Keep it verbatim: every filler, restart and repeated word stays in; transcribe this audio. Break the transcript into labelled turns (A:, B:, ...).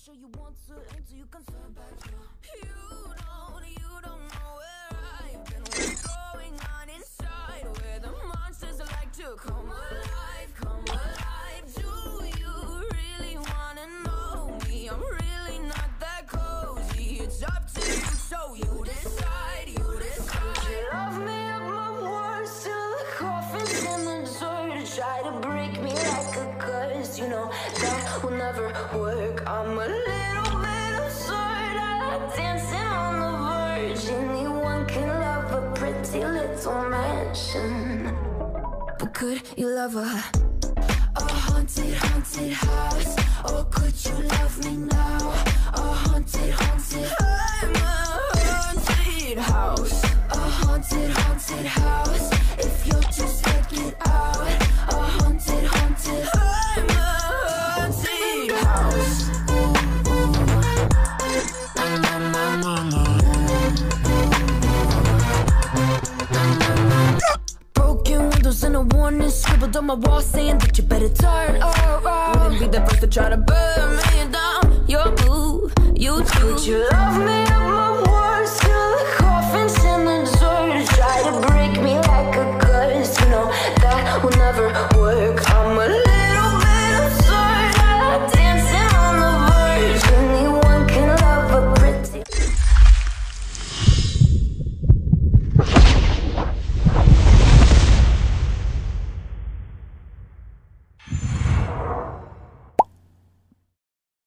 A: sure you want to until you can turn back. You don't, you don't know where I've been. What's going on inside? Where the monsters like to come alive, come alive. Do you really wanna know me? I'm really not that cozy. It's up to you, so you decide, you decide. You love me at my worst till the coffin's in the dirt. Try to break me like a curse, you know that will never work. I'm a little bit absurd. I like dancing on the verge. Anyone can love a pretty little mansion, but could you love a a haunted, haunted house? Or could you love me now? A haunted, haunted, I'm a haunted house. A haunted, haunted house. If you'll just check it out. A haunted, haunted, I'm a haunted house. Broken windows and a warning scribbled on my wall saying that you better turn around. Wouldn't be the first to try to burn me down. You're blue, you too. Would you love me